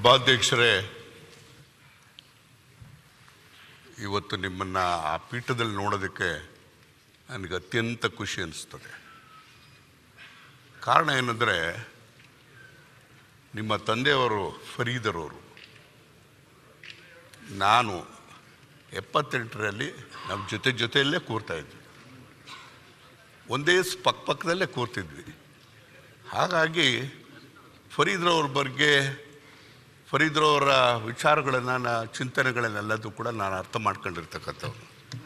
ಸಭಾಧ್ಯಕ್ಷರೇ, ಇವತ್ತು ನಿಮ್ಮನ್ನು ಆ ಪೀಠದಲ್ಲಿ ನೋಡೋದಕ್ಕೆ ನನಗೆ ಅತ್ಯಂತ ಖುಷಿ ಅನಿಸ್ತದೆ. ಕಾರಣ ಏನಂದರೆ, ನಿಮ್ಮ ತಂದೆಯವರು ಫರೀದರವರು, ನಾನು 78ರಲ್ಲಿ ನಮ್ಮ ಜೊತೆಯಲ್ಲೇ ಕೂರ್ತಾಯಿದ್ವಿ, ಒಂದೇ ಪಕ್ಕದಲ್ಲೇ ಕೂರ್ತಿದ್ವಿ. ಹಾಗಾಗಿ ಫರೀದ್ರವ್ರ ಬಗ್ಗೆ, ಫರೀದ್ರವರ ವಿಚಾರಗಳನ್ನು, ಚಿಂತನೆಗಳನ್ನೆಲ್ಲದೂ ಕೂಡ ನಾನು ಅರ್ಥ ಮಾಡ್ಕೊಂಡಿರ್ತಕ್ಕಂಥವ್ರು.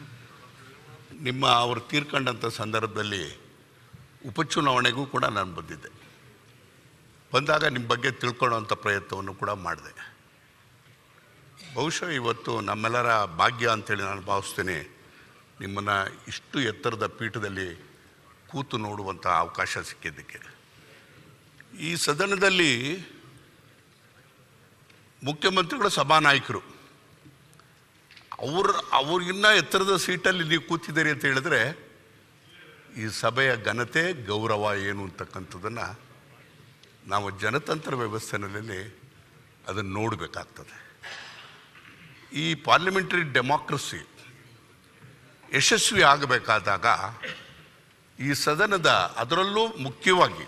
ಅವರು ತೀರ್ಕೊಂಡಂಥ ಸಂದರ್ಭದಲ್ಲಿ ಉಪಚುನಾವಣೆಗೂ ಕೂಡ ನಾನು ಬಂದಾಗ ನಿಮ್ಮ ಬಗ್ಗೆ ತಿಳ್ಕೊಳ್ಳೋವಂಥ ಪ್ರಯತ್ನವನ್ನು ಕೂಡ ಮಾಡಿದೆ. ಬಹುಶಃ ಇವತ್ತು ನಮ್ಮೆಲ್ಲರ ಭಾಗ್ಯ ಅಂತೇಳಿ ನಾನು ಭಾವಿಸ್ತೇನೆ, ನಿಮ್ಮನ್ನು ಇಷ್ಟು ಎತ್ತರದ ಪೀಠದಲ್ಲಿ ಕೂತು ನೋಡುವಂಥ ಅವಕಾಶ ಸಿಕ್ಕಿದ್ದಕ್ಕೆ. ಈ ಸದನದಲ್ಲಿ ಮುಖ್ಯಮಂತ್ರಿಗಳು ಸಭಾನಾಯಕರು, ಅವ್ರಿಗಿನ್ನ ಎತ್ತರದ ಸೀಟಲ್ಲಿ ನೀವು ಕೂತಿದ್ದೀರಿ ಅಂತ ಹೇಳಿದ್ರೆ ಈ ಸಭೆಯ ಘನತೆ, ಗೌರವ ಏನು ಅಂತಕ್ಕಂಥದ್ದನ್ನು ನಾವು ಜನತಂತ್ರ ವ್ಯವಸ್ಥೆಯಲ್ಲಿ ಅದನ್ನು ನೋಡಬೇಕಾಗ್ತದೆ. ಈ ಪಾರ್ಲಿಮೆಂಟರಿ ಡೆಮಾಕ್ರಸಿ ಯಶಸ್ವಿ ಆಗಬೇಕಾದಾಗ ಈ ಸದನದ, ಅದರಲ್ಲೂ ಮುಖ್ಯವಾಗಿ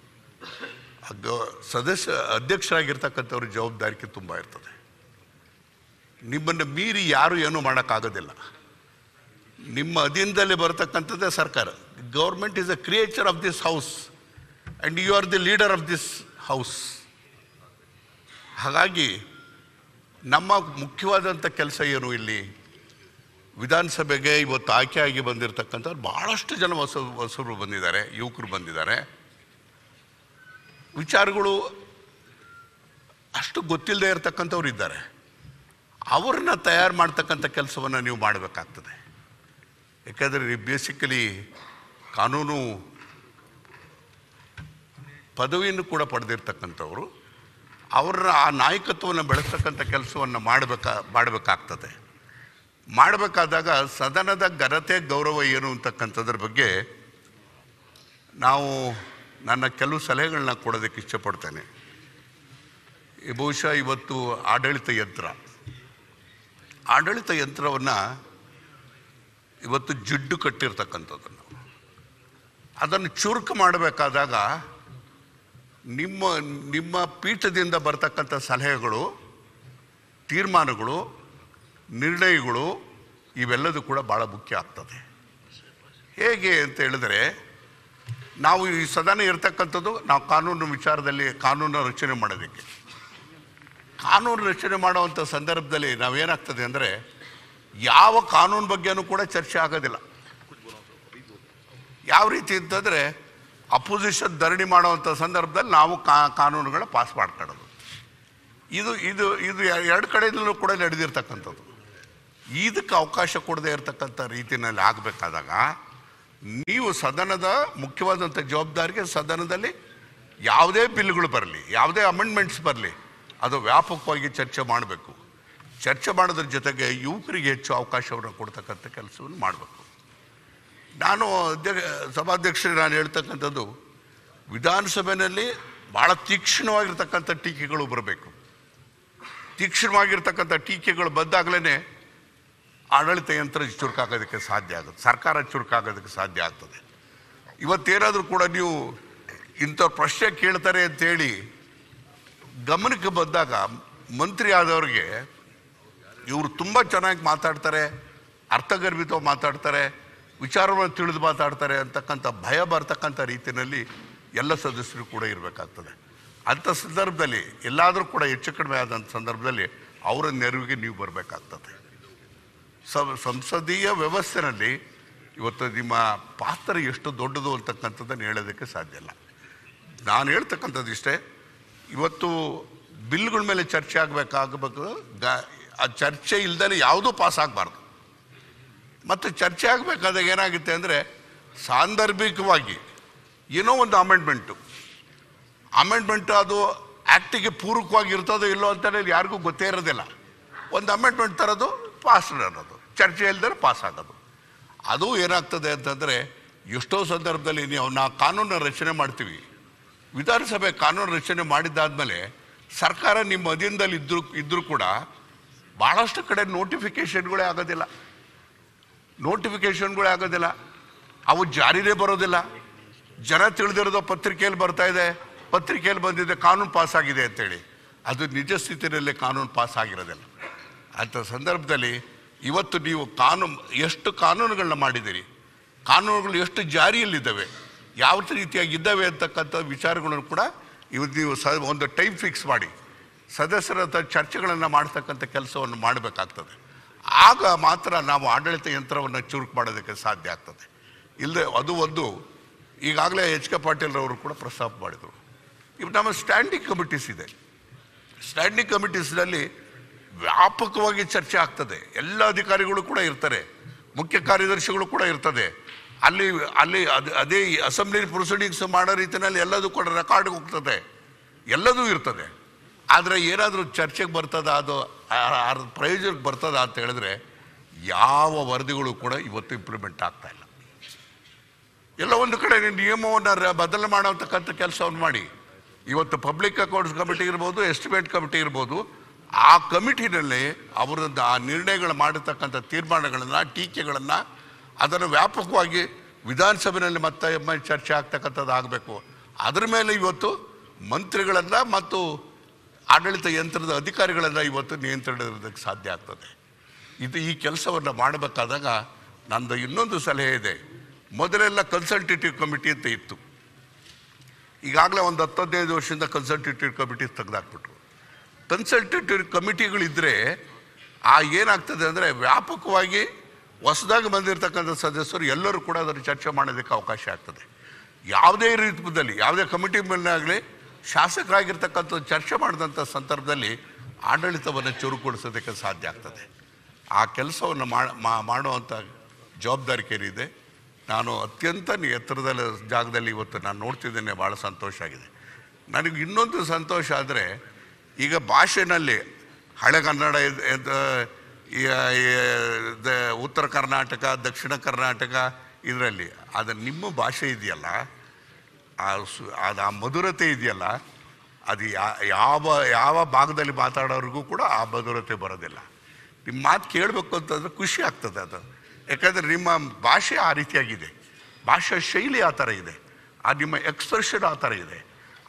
ಅಧ್ಯಕ್ಷರಾಗಿರ್ತಕ್ಕಂಥವ್ರ ಜವಾಬ್ದಾರಿಕೆ ತುಂಬ ಇರ್ತದೆ. ನಿಮ್ಮನ್ನು ಮೀರಿ ಯಾರು ಏನೂ ಮಾಡೋಕ್ಕಾಗೋದಿಲ್ಲ. ನಿಮ್ಮ ಅಧೀನದಲ್ಲಿ ಬರತಕ್ಕಂಥದ್ದೇ ಸರ್ಕಾರ. Government is a creature of this house and you are the leader of this house. ಹಾಗಾಗಿ ನಮ್ಮ ಮುಖ್ಯವಾದಂಥ ಕೆಲಸ ಏನು, ಇಲ್ಲಿ ವಿಧಾನಸಭೆಗೆ ಇವತ್ತು ಆಯ್ಕೆಯಾಗಿ ಬಂದಿರತಕ್ಕಂಥವ್ರು ಭಾಳಷ್ಟು ಜನ ಹೊಸಬರು ಬಂದಿದ್ದಾರೆ, ಯುವಕರು ಬಂದಿದ್ದಾರೆ. ವಿಚಾರಗಳು ಅಷ್ಟು ಗೊತ್ತಿಲ್ಲದೆ ಇರತಕ್ಕಂಥವ್ರು ಇದ್ದಾರೆ. ಅವ್ರನ್ನ ತಯಾರು ಮಾಡ್ತಕ್ಕಂಥ ಕೆಲಸವನ್ನು ನೀವು ಮಾಡಬೇಕಾಗ್ತದೆ. ಯಾಕೆಂದರೆ ನೀವು ಬೇಸಿಕಲಿ ಕಾನೂನು ಪದವಿಯನ್ನು ಕೂಡ ಪಡೆದಿರ್ತಕ್ಕಂಥವ್ರು. ಅವರ ಆ ನಾಯಕತ್ವವನ್ನು ಬೆಳೆಸ್ತಕ್ಕಂಥ ಕೆಲಸವನ್ನು ಮಾಡಬೇಕಾಗ್ತದೆ. ಮಾಡಬೇಕಾದಾಗ ಸದನದ ಘನತೆ, ಗೌರವ ಏನು ಅಂತಕ್ಕಂಥದ್ರ ಬಗ್ಗೆ ನನ್ನ ಕೆಲವು ಸಲಹೆಗಳನ್ನ ಕೊಡೋದಕ್ಕೆ ಇಷ್ಟಪಡ್ತೇನೆ. ಬಹುಶಃ ಇವತ್ತು ಆಡಳಿತ ಯಂತ್ರವನ್ನು ಇವತ್ತು ಜಿಡ್ಡು ಕಟ್ಟಿರ್ತಕ್ಕಂಥದ್ದನ್ನು, ಅದನ್ನು ಚುರುಕು ಮಾಡಬೇಕಾದಾಗ ನಿಮ್ಮ ಪೀಠದಿಂದ ಬರ್ತಕ್ಕಂಥ ಸಲಹೆಗಳು, ತೀರ್ಮಾನಗಳು, ನಿರ್ಣಯಗಳು ಇವೆಲ್ಲದೂ ಕೂಡ ಭಾಳ ಮುಖ್ಯ ಆಗ್ತದೆ. ಹೇಗೆ ಅಂತ ಹೇಳಿದ್ರೆ, ನಾವು ಈ ಸದನ ಇರ್ತಕ್ಕಂಥದ್ದು ನಾವು ಕಾನೂನು ವಿಚಾರದಲ್ಲಿ ಕಾನೂನು ರಚನೆ ಮಾಡೋದಕ್ಕೆ. ಕಾನೂನು ರಚನೆ ಮಾಡುವಂಥ ಸಂದರ್ಭದಲ್ಲಿ ನಾವೇನಾಗ್ತದೆ ಅಂದರೆ, ಯಾವ ಕಾನೂನು ಬಗ್ಗೆನೂ ಕೂಡ ಚರ್ಚೆ ಆಗೋದಿಲ್ಲ. ಯಾವ ರೀತಿ ಅಂತಂದರೆ, ಅಪೋಸಿಷನ್ ಧರಣಿ ಮಾಡುವಂಥ ಸಂದರ್ಭದಲ್ಲಿ ನಾವು ಕಾನೂನುಗಳ ಪಾಸ್ ಮಾಡ್ಕೊಳ್ಳೋದು. ಇದು ಎರಡು ಕಡೆಯಿಂದಲೂ ಕೂಡ ನಡೆದಿರ್ತಕ್ಕಂಥದ್ದು. ಇದಕ್ಕೆ ಅವಕಾಶ ಕೊಡದೇ ಇರತಕ್ಕಂಥ ರೀತಿಯಲ್ಲಿ ಆಗಬೇಕಾದಾಗ ನೀವು ಸದನದ ಮುಖ್ಯವಾದಂಥ ಜವಾಬ್ದಾರಿಗೆ, ಸದನದಲ್ಲಿ ಯಾವುದೇ ಬಿಲ್ಗಳು ಬರಲಿ, ಯಾವುದೇ ಅಮೆಂಡ್ಮೆಂಟ್ಸ್ ಬರಲಿ, ಅದು ವ್ಯಾಪಕವಾಗಿ ಚರ್ಚೆ ಮಾಡಬೇಕು. ಚರ್ಚೆ ಮಾಡೋದ್ರ ಜೊತೆಗೆ ಯುವಕರಿಗೆ ಹೆಚ್ಚು ಅವಕಾಶವನ್ನು ಕೊಡ್ತಕ್ಕಂಥ ಕೆಲಸವನ್ನು ಮಾಡಬೇಕು. ಸಭಾಧ್ಯಕ್ಷರಿಗೆ ನಾನು ಹೇಳ್ತಕ್ಕಂಥದ್ದು, ವಿಧಾನಸಭೆಯಲ್ಲಿ ಭಾಳ ತೀಕ್ಷ್ಣವಾಗಿರ್ತಕ್ಕಂಥ ಟೀಕೆಗಳು ಬರಬೇಕು. ತೀಕ್ಷ್ಣವಾಗಿರ್ತಕ್ಕಂಥ ಟೀಕೆಗಳು ಬಂದಾಗಲೇ ಆಡಳಿತ ಯಂತ್ರ ಚುರುಕಾಗೋದಕ್ಕೆ ಸಾಧ್ಯ ಆಗುತ್ತೆ, ಸರ್ಕಾರ ಚುರುಕಾಗೋದಕ್ಕೆ ಸಾಧ್ಯ ಆಗ್ತದೆ. ಇವತ್ತೇನಾದರೂ ಕೂಡ ನೀವು ಇಂಥ ಪ್ರಶ್ನೆ ಕೇಳ್ತಾರೆ ಅಂತೇಳಿ ಗಮನಕ್ಕೆ ಬಂದಾಗ ಮಂತ್ರಿ ಆದವ್ರಿಗೆ ಇವರು ತುಂಬ ಚೆನ್ನಾಗಿ ಮಾತಾಡ್ತಾರೆ, ಅರ್ಥಗರ್ಭಿತವಾಗಿ ಮಾತಾಡ್ತಾರೆ, ವಿಚಾರವನ್ನು ತಿಳಿದು ಮಾತಾಡ್ತಾರೆ ಅಂತಕ್ಕಂಥ ಭಯ ಬರ್ತಕ್ಕಂಥ ರೀತಿಯಲ್ಲಿ ಎಲ್ಲ ಸದಸ್ಯರು ಕೂಡ ಇರಬೇಕಾಗ್ತದೆ. ಅಂಥ ಸಂದರ್ಭದಲ್ಲಿ ಎಲ್ಲಾದರೂ ಕೂಡ ಹೆಚ್ಚು ಕಡಿಮೆ ಆದಂಥ ಸಂದರ್ಭದಲ್ಲಿ ಅವರ ನೆರವಿಗೆ ನೀವು ಬರಬೇಕಾಗ್ತದೆ. ಸಂಸದೀಯ ವ್ಯವಸ್ಥೆಯಲ್ಲಿ ಇವತ್ತು ನಿಮ್ಮ ಪಾತ್ರ ಎಷ್ಟು ದೊಡ್ಡದು ಅಂತಕ್ಕಂಥದ್ದನ್ನು ಹೇಳೋದಕ್ಕೆ ಸಾಧ್ಯ ಇಲ್ಲ. ನಾನು ಹೇಳ್ತಕ್ಕಂಥದ್ದು ಇಷ್ಟೇ, ಇವತ್ತು ಬಿಲ್ಗಳ ಮೇಲೆ ಚರ್ಚೆ ಆಗಬೇಕು. ಆ ಚರ್ಚೆ ಇಲ್ದೇ ಯಾವುದೂ ಪಾಸ್ ಆಗಬಾರ್ದು. ಮತ್ತು ಚರ್ಚೆ ಆಗಬೇಕಾದಾಗ ಏನಾಗುತ್ತೆ ಅಂದರೆ, ಸಾಂದರ್ಭಿಕವಾಗಿ ಏನೋ ಒಂದು ಅಮೆಂಡ್ಮೆಂಟು ಅದು ಆ್ಯಕ್ಟಿಗೆ ಪೂರಕವಾಗಿ ಇರ್ತದೋ ಇಲ್ಲೋ ಅಂತೇಳಿ ಯಾರಿಗೂ ಗೊತ್ತೇ ಇರೋದಿಲ್ಲ. ಒಂದು ಅಮೆಂಡ್ಮೆಂಟ್ ತರೋದು, ಪಾಸ್ ಅನ್ನೋದು, ಚರ್ಚೆ ಇಲ್ದರೆ ಪಾಸ್ ಆಗೋದು. ಅದು ಏನಾಗ್ತದೆ ಅಂತಂದರೆ, ಎಷ್ಟೋ ಸಂದರ್ಭದಲ್ಲಿ ನಾವು ಕಾನೂನು ರಚನೆ ಮಾಡ್ತೀವಿ. ವಿಧಾನಸಭೆ ಕಾನೂನು ರಚನೆ ಮಾಡಿದ್ದಾದಮೇಲೆ ಸರ್ಕಾರ ನಿಮ್ಮ ಅಧೀನದಲ್ಲಿ ಇದ್ರೂ ಕೂಡ ಭಾಳಷ್ಟು ಕಡೆ ನೋಟಿಫಿಕೇಷನ್ಗಳೇ ಆಗೋದಿಲ್ಲ, ಅವು ಜಾರಿನೇ ಬರೋದಿಲ್ಲ. ಜನ ತಿಳಿದಿರೋದು ಪತ್ರಿಕೆಯಲ್ಲಿ ಬರ್ತಾ ಇದೆ, ಪತ್ರಿಕೆಯಲ್ಲಿ ಬಂದಿದೆ ಕಾನೂನು ಪಾಸ್ ಆಗಿದೆ ಅಂತೇಳಿ. ಅದು ನಿಜ ಸ್ಥಿತಿಯಲ್ಲಿ ಕಾನೂನು ಪಾಸ್ ಆಗಿರೋದಿಲ್ಲ. ಅಂಥ ಸಂದರ್ಭದಲ್ಲಿ ಇವತ್ತು ನೀವು ಎಷ್ಟು ಕಾನೂನುಗಳನ್ನ ಮಾಡಿದ್ದೀರಿ, ಕಾನೂನುಗಳು ಎಷ್ಟು ಜಾರಿಯಲ್ಲಿದ್ದಾವೆ, ಯಾವ ರೀತಿಯಾಗಿದ್ದಾವೆ ಅಂತಕ್ಕಂಥ ವಿಚಾರಗಳನ್ನು ಕೂಡ ಇವತ್ತು ನೀವು ಒಂದು ಟೈಮ್ ಫಿಕ್ಸ್ ಮಾಡಿ ಸದಸ್ಯರ ಚರ್ಚೆಗಳನ್ನು ಮಾಡ್ತಕ್ಕಂಥ ಕೆಲಸವನ್ನು ಮಾಡಬೇಕಾಗ್ತದೆ. ಆಗ ಮಾತ್ರ ನಾವು ಆಡಳಿತ ಯಂತ್ರವನ್ನು ಚುರುಕು ಮಾಡೋದಕ್ಕೆ ಸಾಧ್ಯ ಆಗ್ತದೆ. ಇಲ್ಲದೆ ಅದು ಒಂದು ಈಗಾಗಲೇ ಎಚ್ ಕೆ ಪಾಟೀಲ್ ಅವರು ಕೂಡ ಪ್ರಸ್ತಾಪ ಮಾಡಿದರು. ಇವು ನಮ್ಮ ಸ್ಟ್ಯಾಂಡಿಂಗ್ ಕಮಿಟೀಸ್ ಇದೆ. ಸ್ಟ್ಯಾಂಡಿಂಗ್ ಕಮಿಟೀಸ್ನಲ್ಲಿ ವ್ಯಾಪಕವಾಗಿ ಚರ್ಚೆ ಆಗ್ತದೆ. ಎಲ್ಲ ಅಧಿಕಾರಿಗಳು ಕೂಡ ಇರ್ತಾರೆ, ಮುಖ್ಯ ಕಾರ್ಯದರ್ಶಿಗಳು ಕೂಡ ಇರ್ತದೆ. ಅಲ್ಲಿ ಅದೇ ಅಸೆಂಬ್ಲಿ ಪ್ರೊಸೀಡಿಂಗ್ಸ್ ಮಾಡೋ ರೀತಿಯಲ್ಲಿ ಎಲ್ಲದೂ ಕೂಡ ರೆಕಾರ್ಡ್ಗೆ ಹೋಗ್ತದೆ, ಎಲ್ಲದೂ ಇರ್ತದೆ. ಆದರೆ ಏನಾದರೂ ಚರ್ಚೆಗೆ ಬರ್ತದ, ಅದು ಪ್ರಯೋಜನಕ್ಕೆ ಬರ್ತದ ಅಂತ ಹೇಳಿದ್ರೆ ಯಾವ ವರದಿಗಳು ಕೂಡ ಇವತ್ತು ಇಂಪ್ಲಿಮೆಂಟ್ ಆಗ್ತಾ ಇಲ್ಲ. ಎಲ್ಲ ಒಂದು ಕಡೆ ನಿಯಮವನ್ನು ಬದಲು ಮಾಡೋತಕ್ಕಂಥ ಕೆಲಸವನ್ನು ಮಾಡಿ. ಇವತ್ತು ಪಬ್ಲಿಕ್ ಅಕೌಂಟ್ಸ್ ಕಮಿಟಿ ಇರ್ಬೋದು, ಎಸ್ಟಿಮೇಟ್ ಕಮಿಟಿ ಇರ್ಬೋದು, ಆ ಕಮಿಟಿನಲ್ಲಿ ಅವರದ್ದು ಆ ನಿರ್ಣಯಗಳು ಮಾಡಿರ್ತಕ್ಕಂಥ ತೀರ್ಮಾನಗಳನ್ನು, ಟೀಕೆಗಳನ್ನು ಅದನ್ನು ವ್ಯಾಪಕವಾಗಿ ವಿಧಾನಸಭೆಯಲ್ಲಿ ಮತ್ತೆ ಚರ್ಚೆ ಆಗ್ತಕ್ಕಂಥದ್ದು ಆಗಬೇಕು. ಅದರ ಮೇಲೆ ಇವತ್ತು ಮಂತ್ರಿಗಳನ್ನು ಮತ್ತು ಆಡಳಿತ ಯಂತ್ರದ ಅಧಿಕಾರಿಗಳನ್ನು ಇವತ್ತು ನಿಯಂತ್ರಣ ಇರೋದಕ್ಕೆ ಸಾಧ್ಯ ಆಗ್ತದೆ. ಈ ಕೆಲಸವನ್ನು ಮಾಡಬೇಕಾದಾಗ ನಂದು ಇನ್ನೊಂದು ಸಲಹೆ ಇದೆ. ಮೊದಲೆಲ್ಲ ಕನ್ಸಲ್ಟೇಟಿವ್ ಕಮಿಟಿ ಅಂತ ಇತ್ತು. ಈಗಾಗಲೇ ಒಂದು 10-15 ವರ್ಷದಿಂದ ಕನ್ಸಲ್ಟೇಟಿವ್ ಕಮಿಟಿ ತೆಗೆದಾಕ್ಬಿಟ್ರು. ಕನ್ಸಲ್ಟೇಟಿವ್ ಕಮಿಟಿಗಳಿದ್ದರೆ ಏನಾಗ್ತದೆ ಅಂದರೆ ವ್ಯಾಪಕವಾಗಿ ಹೊಸದಾಗಿ ಬಂದಿರತಕ್ಕಂಥ ಸದಸ್ಯರು ಎಲ್ಲರೂ ಕೂಡ ಅದನ್ನು ಚರ್ಚೆ ಮಾಡೋದಕ್ಕೆ ಅವಕಾಶ ಆಗ್ತದೆ. ಯಾವುದೇ ರೀತಿಯಲ್ಲಿ ಯಾವುದೇ ಕಮಿಟಿ ಮೇಲಾಗಲಿ ಶಾಸಕರಾಗಿರ್ತಕ್ಕಂಥ ಚರ್ಚೆ ಮಾಡಿದಂಥ ಸಂದರ್ಭದಲ್ಲಿ ಆಡಳಿತವನ್ನು ಚುರುಕುಗೊಳಿಸೋದಕ್ಕೆ ಸಾಧ್ಯ ಆಗ್ತದೆ. ಆ ಕೆಲಸವನ್ನು ಮಾಡುವಂಥ ಜವಾಬ್ದಾರಿಕೇರಿದೆ. ನಾನು ಅತ್ಯಂತ ಎತ್ತರದ ಜಾಗದಲ್ಲಿ ಇವತ್ತು ನಾನು ನೋಡ್ತಿದ್ದೇನೆ, ಭಾಳ ಸಂತೋಷ ಆಗಿದೆ. ನನಗೆ ಇನ್ನೊಂದು ಸಂತೋಷ ಆದರೆ ಈಗ ಭಾಷೆನಲ್ಲಿ ಹಳೆಗನ್ನಡ, ಉತ್ತರ ಕರ್ನಾಟಕ, ದಕ್ಷಿಣ ಕರ್ನಾಟಕ ಇದರಲ್ಲಿ ಅದು ನಿಮ್ಮ ಭಾಷೆ ಇದೆಯಲ್ಲ, ಆ ಮಧುರತೆ ಇದೆಯಲ್ಲ, ಅದು ಯಾವ ಭಾಗದಲ್ಲಿ ಮಾತಾಡೋರಿಗೂ ಕೂಡ ಆ ಮಧುರತೆ ಬರೋದಿಲ್ಲ. ನಿಮ್ಮ ಮಾತು ಕೇಳಬೇಕು ಅಂತಂದರೆ ಖುಷಿ ಆಗ್ತದೆ ಅದು. ಯಾಕಂದರೆ ನಿಮ್ಮ ಭಾಷೆ ಆ ರೀತಿಯಾಗಿದೆ, ಭಾಷಾ ಶೈಲಿ ಆ ಥರ ಇದೆ, ನಿಮ್ಮ ಎಕ್ಸ್ಪ್ರೆಷನ್ ಆ ಥರ ಇದೆ.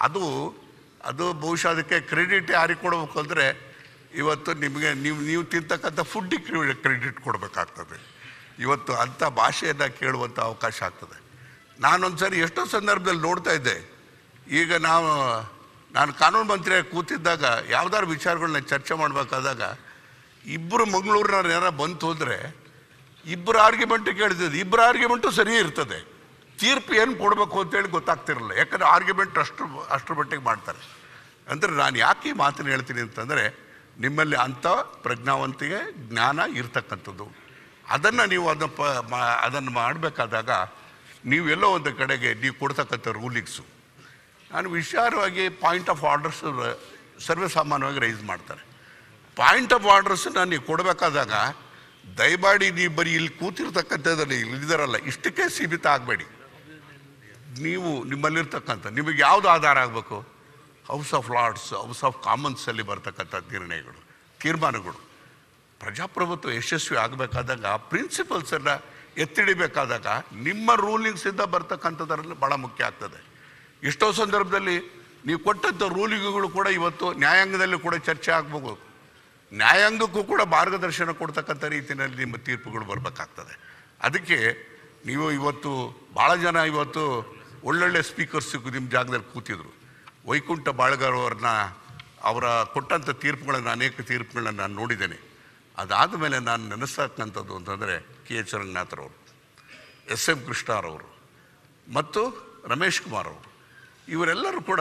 ಅದು ಬಹುಶಃ ಅದಕ್ಕೆ ಕ್ರೆಡಿಟ್ ಯಾರಿಗೆ ಕೊಡಬೇಕು ಅಂದರೆ ಇವತ್ತು ನಿಮಗೆ ನೀವು ತಿಂತಕ್ಕಂಥ ಫುಡ್ಡಿಗೆ ಕ್ರೆಡಿಟ್ ಕೊಡಬೇಕಾಗ್ತದೆ. ಇವತ್ತು ಅಂಥ ಭಾಷೆಯನ್ನು ಕೇಳುವಂಥ ಅವಕಾಶ ಆಗ್ತದೆ. ನಾನೊಂದು ಸಾರಿ ಎಷ್ಟೋ ಸಂದರ್ಭದಲ್ಲಿ ನೋಡ್ತಾ ಇದ್ದೆ. ಈಗ ನಾನು ಕಾನೂನು ಮಂತ್ರಿಯಾಗಿ ಕೂತಿದ್ದಾಗ ಯಾವ್ದಾದ್ರು ವಿಚಾರಗಳನ್ನ ಚರ್ಚೆ ಮಾಡಬೇಕಾದಾಗ ಇಬ್ಬರು ಮಂಗಳೂರಿನವ್ರು ಯಾರು ಬಂತು ಅಂದರೆ ಇಬ್ಬರು ಆರ್ಗ್ಯುಮೆಂಟ್ ಕೇಳ್ತಿದ್ದೆ. ಇಬ್ಬರು ಆರ್ಗ್ಯುಮೆಂಟು ಸರಿ ಇರ್ತದೆ, ತೀರ್ಪು ಏನು ಕೊಡಬೇಕು ಅಂತೇಳಿ ಗೊತ್ತಾಗ್ತಿರಲಿಲ್ಲ. ಯಾಕಂದರೆ ಆರ್ಗ್ಯುಮೆಂಟ್ ಅಷ್ಟರ ಮಟ್ಟಿಗೆ ಮಾಡ್ತಾರೆ. ಅಂದರೆ ನಾನು ಯಾಕೆ ಈ ಮಾತನ್ನು ಹೇಳ್ತೀನಿ ಅಂತಂದರೆ ನಿಮ್ಮಲ್ಲಿ ಅಂಥ ಪ್ರಜ್ಞಾವಂತಿಕೆ, ಜ್ಞಾನ ಇರ್ತಕ್ಕಂಥದ್ದು. ಅದನ್ನು ನೀವು ಅದನ್ನು ಮಾಡಬೇಕಾದಾಗ ನೀವೆಲ್ಲೋ ಒಂದು ಕಡೆಗೆ ನೀವು ಕೊಡ್ತಕ್ಕಂಥ ರೂಲಿಂಗ್ಸು, ನಾನು ವಿಚಾರವಾಗಿ ಪಾಯಿಂಟ್ ಆಫ್ ಆರ್ಡರ್ಸ್ ಸರ್ವೇಸಾಮಾನ್ಯವಾಗಿ ರೈಸ್ ಮಾಡ್ತಾರೆ. ಪಾಯಿಂಟ್ ಆಫ್ ಆರ್ಡರ್ಸನ್ನು ನೀವು ಕೊಡಬೇಕಾದಾಗ ದಯಮಾಡಿ ನೀವು ಬರೀ ಇಲ್ಲಿ ಕೂತಿರ್ತಕ್ಕಂಥದ್ದಲ್ಲಿ ಇಲ್ಲಿದ್ದಾರಲ್ಲ ಇಷ್ಟಕ್ಕೆ ಸೀಮಿತ ಆಗಬೇಡಿ. ನೀವು ನಿಮ್ಮಲ್ಲಿರ್ತಕ್ಕಂಥ ನಿಮಗೆ ಯಾವುದು ಆಧಾರ ಆಗಬೇಕು, House of Lords, House of ಕಾಮನ್ಸಲ್ಲಿ ಬರ್ತಕ್ಕಂಥ ತೀರ್ಮಾನಗಳು. ಪ್ರಜಾಪ್ರಭುತ್ವ ಯಶಸ್ವಿ ಆಗಬೇಕಾದಾಗ ಪ್ರಿನ್ಸಿಪಲ್ಸನ್ನು ಎತ್ತಿಡಿಬೇಕಾದಾಗ ನಿಮ್ಮ ರೂಲಿಂಗ್ಸಿಂದ ಬರ್ತಕ್ಕಂಥದ್ರಲ್ಲಿ ಭಾಳ ಮುಖ್ಯ ಆಗ್ತದೆ. ಎಷ್ಟೋ ಸಂದರ್ಭದಲ್ಲಿ ನೀವು ಕೊಟ್ಟಂಥ ರೂಲಿಂಗ್ಗಳು ಕೂಡ ಇವತ್ತು ನ್ಯಾಯಾಂಗದಲ್ಲಿ ಕೂಡ ಚರ್ಚೆ ಆಗ್ಬೋದು. ನ್ಯಾಯಾಂಗಕ್ಕೂ ಕೂಡ ಮಾರ್ಗದರ್ಶನ ಕೊಡ್ತಕ್ಕಂಥ ರೀತಿಯಲ್ಲಿ ನಿಮ್ಮ ತೀರ್ಪುಗಳು ಬರಬೇಕಾಗ್ತದೆ. ಅದಕ್ಕೆ ನೀವು ಇವತ್ತು ಭಾಳ ಜನ ಇವತ್ತು ಒಳ್ಳೊಳ್ಳೆ ಸ್ಪೀಕರ್ಸ್ ನಿಮ್ಮ ಜಾಗದಲ್ಲಿ ಕೂತಿದ್ರು. ವೈಕುಂಠ ಬಾಳ್ಗಾರ್ ಅವರ ಕೊಟ್ಟಂಥ ತೀರ್ಪುಗಳನ್ನು, ಅನೇಕ ತೀರ್ಪುಗಳನ್ನು ನಾನು ನೋಡಿದ್ದೇನೆ. ಅದಾದ ಮೇಲೆ ನಾನು ನೆನೆಸ್ತಕ್ಕಂಥದ್ದು ಅಂತಂದರೆ KH ರಂಗನಾಥರವರು, SM ಕೃಷ್ಣರವರು ಮತ್ತು ರಮೇಶ್ ಕುಮಾರ್ ಅವರು, ಇವರೆಲ್ಲರೂ ಕೂಡ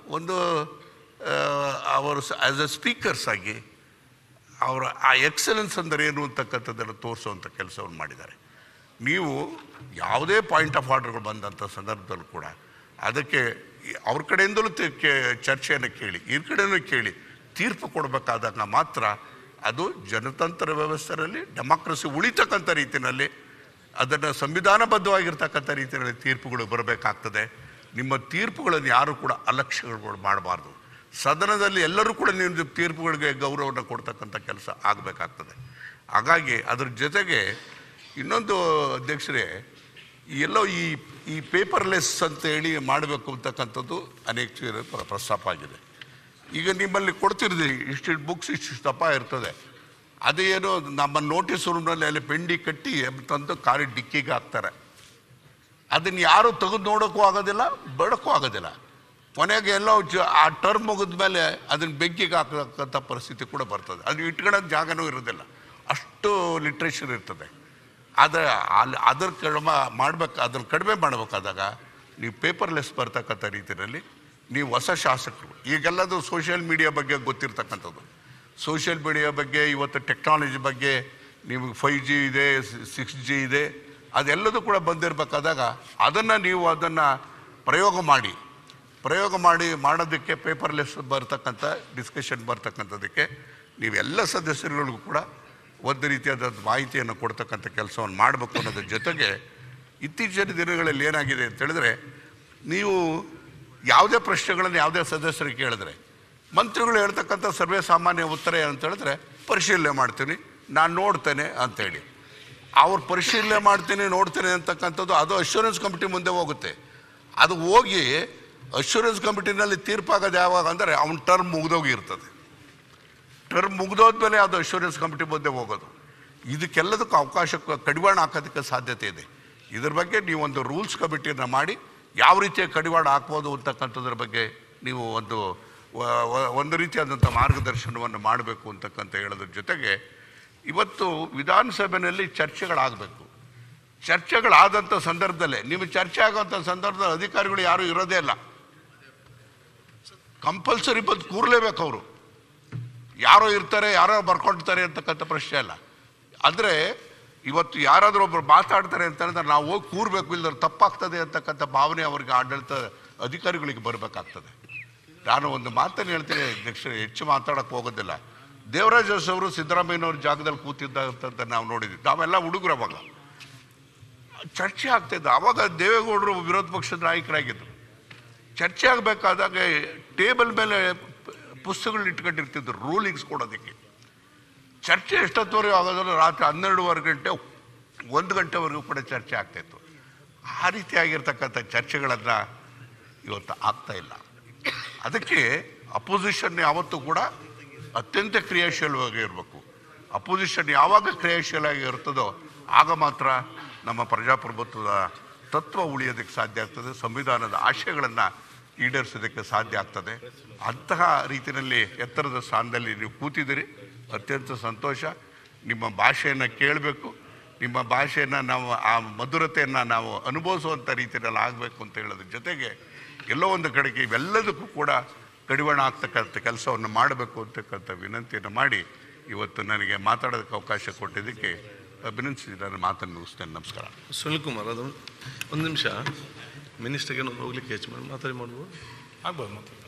ಅವರು ಆ್ಯಸ್ ಎ ಸ್ಪೀಕರ್ಸ್ ಆಗಿ ಅವರ ಆ ಎಕ್ಸಲೆನ್ಸ್ ಅಂದರೆ ಏನು ಅಂತಕ್ಕಂಥದ್ದನ್ನು ತೋರಿಸುವಂಥ ಕೆಲಸವನ್ನು ಮಾಡಿದ್ದಾರೆ. ನೀವು ಯಾವುದೇ ಪಾಯಿಂಟ್ ಆಫ್ ಆರ್ಡರ್ಗಳು ಬಂದಂಥ ಸಂದರ್ಭದಲ್ಲೂ ಕೂಡ ಅದಕ್ಕೆ ಅವ್ರ ಕಡೆಯಿಂದಲೂ ಚರ್ಚೆಯನ್ನು ಕೇಳಿ, ಈ ಕಡೆಯೂ ಕೇಳಿ ತೀರ್ಪು ಕೊಡಬೇಕಾದಾಗ ಮಾತ್ರ ಅದು ಜನತಂತ್ರ ವ್ಯವಸ್ಥೆಯಲ್ಲಿ ಡೆಮಾಕ್ರಸಿ ಉಳಿತಕ್ಕಂಥ ರೀತಿಯಲ್ಲಿ ಅದನ್ನು ಸಂವಿಧಾನಬದ್ಧವಾಗಿರ್ತಕ್ಕಂಥ ರೀತಿಯಲ್ಲಿ ತೀರ್ಪುಗಳು ಬರಬೇಕಾಗ್ತದೆ. ನಿಮ್ಮ ತೀರ್ಪುಗಳನ್ನು ಯಾರು ಕೂಡ ಅಲಕ್ಷ್ಯಗಳು ಮಾಡಬಾರ್ದು. ಸದನದಲ್ಲಿ ಎಲ್ಲರೂ ಕೂಡ ನೀವು ತೀರ್ಪುಗಳಿಗೆ ಗೌರವವನ್ನು ಕೊಡ್ತಕ್ಕಂಥ ಕೆಲಸ ಆಗಬೇಕಾಗ್ತದೆ. ಹಾಗಾಗಿ ಅದ್ರ ಜೊತೆಗೆ ಇನ್ನೊಂದು ಅಧ್ಯಕ್ಷರೇ, ಎಲ್ಲೋ ಈ ಪೇಪರ್ಲೆಸ್ ಅಂತ ಹೇಳಿ ಮಾಡಬೇಕು ಅಂತಕ್ಕಂಥದ್ದು ಅನೇಕ ಪ್ರಸ್ತಾಪ ಆಗಿದೆ. ಈಗ ನಿಮ್ಮಲ್ಲಿ ಕೊಡ್ತಿರ್ತೀವಿ ಇಷ್ಟು ಬುಕ್ಸ್ ಇಷ್ಟು ದಪ್ಪ ಇರ್ತದೆ, ಅದೇನೋ ನಮ್ಮ ನೋಟಿಸ್ ರೂಮ್ನಲ್ಲಿ ಅಲ್ಲಿ ಪೆಂಡಿ ಕಟ್ಟಿ ತಂದು ಕಾರಿ ಡಿಕ್ಕಿಗೆ ಹಾಕ್ತಾರೆ. ಅದನ್ನು ಯಾರು ತೆಗೆದು ನೋಡೋಕ್ಕೂ ಆಗೋದಿಲ್ಲ, ಬೇಡಕ್ಕೂ ಆಗೋದಿಲ್ಲ. ಕೊನೆಗೆ ಎಲ್ಲೋ ಆ ಟರ್ಮ್ ಮುಗಿದ ಮೇಲೆ ಅದನ್ನು ಬೆಂಕಿಗೆ ಹಾಕತಕ್ಕಂಥ ಪರಿಸ್ಥಿತಿ ಕೂಡ ಬರ್ತದೆ. ಅದು ಇಟ್ಕೊಳ್ಳೋದು ಜಾಗನೂ ಇರೋದಿಲ್ಲ, ಅಷ್ಟು ಲಿಟ್ರೇಚರ್ ಇರ್ತದೆ. ಆದರೆ ಅದ್ರ ಅದನ್ನು ಕಡಿಮೆ ಮಾಡಬೇಕಾದಾಗ ನೀವು ಪೇಪರ್ಲೆಸ್ ಬರ್ತಕ್ಕಂಥ ರೀತಿಯಲ್ಲಿ ನೀವು ಹೊಸ ಶಾಸಕರು, ಈಗೆಲ್ಲದು ಸೋಷಿಯಲ್ ಮೀಡಿಯಾ ಬಗ್ಗೆ ಗೊತ್ತಿರ್ತಕ್ಕಂಥದ್ದು, ಸೋಷಿಯಲ್ ಮೀಡಿಯಾ ಬಗ್ಗೆ, ಇವತ್ತು ಟೆಕ್ನಾಲಜಿ ಬಗ್ಗೆ, ನಿಮಗೆ 5G ಇದೆ, 6G ಇದೆ, ಅದೆಲ್ಲದೂ ಕೂಡ ಬಂದಿರಬೇಕಾದಾಗ ಅದನ್ನು ಪ್ರಯೋಗ ಮಾಡೋದಕ್ಕೆ ಪೇಪರ್ಲೆಸ್ ಬರ್ತಕ್ಕಂಥ ಡಿಸ್ಕಷನ್ ಬರ್ತಕ್ಕಂಥದ್ದಕ್ಕೆ ನೀವೆಲ್ಲ ಸದಸ್ಯರುಗಳಿಗೂ ಕೂಡ ಒಂದು ರೀತಿಯಾದ ಮಾಹಿತಿಯನ್ನು ಕೊಡ್ತಕ್ಕಂಥ ಕೆಲಸವನ್ನು ಮಾಡಬೇಕು ಅನ್ನೋದ್ರ ಜೊತೆಗೆ, ಇತ್ತೀಚಿನ ದಿನಗಳಲ್ಲಿ ಏನಾಗಿದೆ ಅಂತ ಹೇಳಿದ್ರೆ, ನೀವು ಯಾವುದೇ ಪ್ರಶ್ನೆಗಳನ್ನು ಯಾವುದೇ ಸದಸ್ಯರಿಗೆ ಕೇಳಿದ್ರೆ ಮಂತ್ರಿಗಳು ಹೇಳ್ತಕ್ಕಂಥ ಸರ್ವೇ ಸಾಮಾನ್ಯ ಉತ್ತರ ಏನಂತ ಹೇಳಿದ್ರೆ, ಪರಿಶೀಲನೆ ಮಾಡ್ತೀನಿ, ನಾನು ನೋಡ್ತೇನೆ ಅಂತೇಳಿ. ಅವ್ರು ಪರಿಶೀಲನೆ ಮಾಡ್ತೀನಿ ನೋಡ್ತೇನೆ ಅಂತಕ್ಕಂಥದ್ದು ಅದು ಅಶ್ಯೂರೆನ್ಸ್ ಕಮಿಟಿ ಮುಂದೆ ಹೋಗುತ್ತೆ. ಅದು ಹೋಗಿ ಅಶ್ಯೂರೆನ್ಸ್ ಕಮಿಟಿನಲ್ಲಿ ತೀರ್ಪಾಗೋದು ಯಾವಾಗ ಅಂದರೆ ಅವನ ಟರ್ಮ್ ಮುಗಿದೋಗಿರ್ತದೆ. ಟರ್ಮ್ ಮುಗಿದೋದ್ಮೇಲೆ ಅದು ಅಶ್ಯೂರೆನ್ಸ್ ಕಮಿಟಿ ಮುಂದೆ ಹೋಗೋದು. ಇದಕ್ಕೆಲ್ಲದಕ್ಕೂ ಅವಕಾಶ ಕಡಿವಾಣ ಹಾಕೋದಕ್ಕೆ ಸಾಧ್ಯತೆ ಇದೆ. ಇದ್ರ ಬಗ್ಗೆ ನೀವು ಒಂದು ರೂಲ್ಸ್ ಕಮಿಟಿಯನ್ನು ಮಾಡಿ ಯಾವ ರೀತಿಯ ಕಡಿವಾಣ ಹಾಕ್ಬೋದು ಅಂತಕ್ಕಂಥದ್ರ ಬಗ್ಗೆ ನೀವು ಒಂದು ರೀತಿಯಾದಂಥ ಮಾರ್ಗದರ್ಶನವನ್ನು ಮಾಡಬೇಕು ಅಂತಕ್ಕಂಥ ಹೇಳೋದ್ರ ಜೊತೆಗೆ, ಇವತ್ತು ವಿಧಾನಸಭೆಯಲ್ಲಿ ಚರ್ಚೆಗಳಾಗಬೇಕು. ಚರ್ಚೆಗಳಾದಂಥ ಸಂದರ್ಭದಲ್ಲೇ ನಿಮಗೆ ಚರ್ಚೆ ಆಗೋಂಥ ಸಂದರ್ಭದಲ್ಲಿ ಅಧಿಕಾರಿಗಳು ಯಾರೂ ಇರೋದೇ ಇಲ್ಲ, ಕಂಪಲ್ಸರಿ ಬಂದು ಕೂರಲೇಬೇಕು. ಅವರು ಯಾರೋ ಇರ್ತಾರೆ, ಯಾರೋ ಬರ್ಕೊಳ್ತಾರೆ ಅಂತಕ್ಕಂಥ ಪ್ರಶ್ನೆ ಅಲ್ಲ. ಅಂದರೆ ಇವತ್ತು ಯಾರಾದರೂ ಒಬ್ಬರು ಮಾತಾಡ್ತಾರೆ ಅಂತಂದ್ರೆ ನಾವು ಹೋಗಿ ಕೂರಬೇಕು, ಇಲ್ಲದ್ರೆ ತಪ್ಪಾಗ್ತದೆ ಅಂತಕ್ಕಂಥ ಭಾವನೆ ಅವ್ರಿಗೆ ಆಡಳಿತ ಅಧಿಕಾರಿಗಳಿಗೆ ಬರಬೇಕಾಗ್ತದೆ. ನಾನು ಒಂದು ಮಾತನ್ನು ಹೇಳ್ತೀನಿ ಅಧ್ಯಕ್ಷರೇ, ಹೆಚ್ಚು ಮಾತಾಡೋಕ್ಕೆ ಹೋಗೋದಿಲ್ಲ. ದೇವರಾಜ್ ಅವರು ಸಿದ್ದರಾಮಯ್ಯನವ್ರ ಜಾಗದಲ್ಲಿ ಕೂತಿದ್ದಂತ ನಾವು ನೋಡಿದ್ವಿ. ನಾವೆಲ್ಲ ಹುಡುಗರು ಅವಾಗ ಚರ್ಚೆ ಆಗ್ತಾಯಿದ್ದು. ಆವಾಗ ದೇವೇಗೌಡರು ವಿರೋಧ ಪಕ್ಷದ ನಾಯಕರಾಗಿದ್ದರು. ಚರ್ಚೆ ಆಗಬೇಕಾದಾಗ ಟೇಬಲ್ ಮೇಲೆ ಪುಸ್ತಕಗಳನ್ನ ಇಟ್ಕೊಂಡಿರ್ತಿದ್ರು ರೂಲಿಂಗ್ಸ್ ಕೊಡೋದಕ್ಕೆ. ಚರ್ಚೆ ಎಷ್ಟೊತ್ತವರೆಗೂ ಆಗೋದ್ರೂ ರಾತ್ರಿ 12:15 ಗಂಟೆ 1 ಗಂಟೆವರೆಗೂ ಕೂಡ ಚರ್ಚೆ ಆಗ್ತಾಯಿತ್ತು. ಆ ರೀತಿಯಾಗಿರ್ತಕ್ಕಂಥ ಚರ್ಚೆಗಳನ್ನು ಇವತ್ತು ಆಗ್ತಾಯಿಲ್ಲ. ಅದಕ್ಕೆ ಅಪೋಸಿಷನ್ ಯಾವತ್ತೂ ಕೂಡ ಅತ್ಯಂತ ಕ್ರಿಯಾಶೀಲವಾಗಿ ಇರಬೇಕು. ಅಪೋಸಿಷನ್ ಯಾವಾಗ ಕ್ರಿಯಾಶೀಲವಾಗಿ ಇರ್ತದೋ ಆಗ ಮಾತ್ರ ನಮ್ಮ ಪ್ರಜಾಪ್ರಭುತ್ವದ ತತ್ವ ಉಳಿಯೋದಕ್ಕೆ ಸಾಧ್ಯ ಆಗ್ತದೆ, ಸಂವಿಧಾನದ ಆಶಯಗಳನ್ನು ಈಡೇರಿಸೋದಕ್ಕೆ ಸಾಧ್ಯ ಆಗ್ತದೆ. ಅಂತಹ ರೀತಿಯಲ್ಲಿ ಎತ್ತರದ ಸ್ಥಾನದಲ್ಲಿ ನೀವು ಕೂತಿದ್ದೀರಿ, ಅತ್ಯಂತ ಸಂತೋಷ. ನಿಮ್ಮ ಭಾಷೆಯನ್ನು ಕೇಳಬೇಕು, ನಿಮ್ಮ ಭಾಷೆಯನ್ನು ನಾವು ಆ ಮಧುರತೆಯನ್ನು ನಾವು ಅನುಭವಿಸುವಂಥ ರೀತಿಯಲ್ಲಿ ಆಗಬೇಕು ಅಂತ ಹೇಳೋದ್ರ ಜೊತೆಗೆ, ಎಲ್ಲೋ ಒಂದು ಕಡೆಗೆ ಇವೆಲ್ಲದಕ್ಕೂ ಕೂಡ ಕಡಿವಾಣ ಆಗ್ತಕ್ಕಂಥ ಕೆಲಸವನ್ನು ಮಾಡಬೇಕು ಅಂತಕ್ಕಂಥ ವಿನಂತಿಯನ್ನು ಮಾಡಿ ಇವತ್ತು ನನಗೆ ಮಾತಾಡೋದಕ್ಕೆ ಅವಕಾಶ ಕೊಟ್ಟಿದ್ದಕ್ಕೆ ಅಭಿನಂದಿಸಿ ನಾನು ಮಾತನ್ನು ಮುಗಿಸ್ತೇನೆ. ನಮಸ್ಕಾರ. ಸುನಿಲ್ ಕುಮಾರ್, ಅದು ಒಂದು ನಿಮಿಷ ಮಿನಿಸ್ಟರ್ಗೆ ಹೋಗ್ಲಿಕ್ಕೆ ಹೆಚ್ಚು ಮಾತಾಡಿ ಮಾಡ್ಬೋದು, ಆಗ್ಬೋದು ಮಾತಾಡಿ.